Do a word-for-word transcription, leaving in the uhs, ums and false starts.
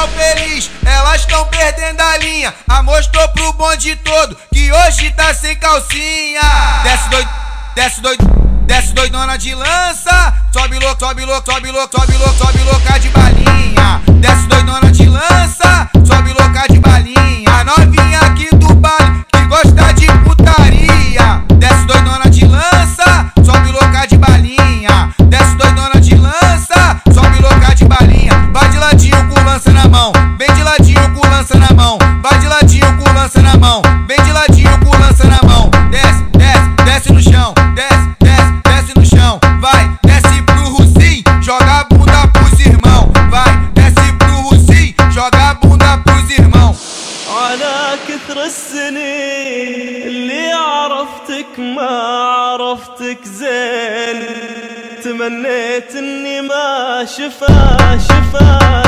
tão felizes, elas tão perdendo a linha. A mostrou pro bonde todo que hoje tá sem calcinha. Desce doido, desce doido, desce doidona de lança. Sobe louco, sobe louco, sobe louco, sobe louco, sobe louca de balinha. Desce doidona de lança, sobe louca de balinha. A novinha aqui do baile que gosta de putaria. Desce doidona de lança, sobe louca de balinha. Desce doidona de lança, sobe louca de balinha. Vai de ladinho com lança na mão, vem de ladinho com lança na mão. Vai de ladinho com lança na mão, vem de ladinho com lança na mão. Desce, desce, desce no chão, desce, desce, desce no chão. Vai, desce pro Russim, joga a bunda pros irmão. Vai, desce pro Russim, joga a bunda pros irmão. على كثر السنين اللي عرفتك ما عرفتك زين، تمنيت اني ما شفا شفا